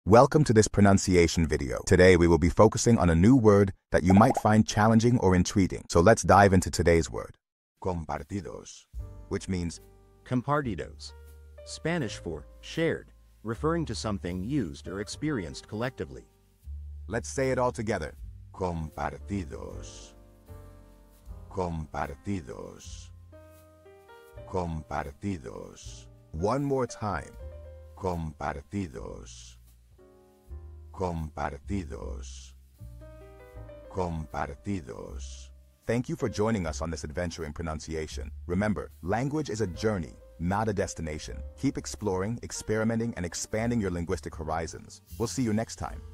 Welcome to this pronunciation video. Today we will be focusing on a new word that you might find challenging or intriguing. So let's dive into today's word. Compartidos, which means Compartidos, Spanish for shared, referring to something used or experienced collectively. let's say it all together. Compartidos. Compartidos. Compartidos. One more time. Compartidos. Compartidos. Compartidos. Thank you for joining us on this adventure in pronunciation. Remember, language is a journey, not a destination. Keep exploring, experimenting, and expanding your linguistic horizons. We'll see you next time.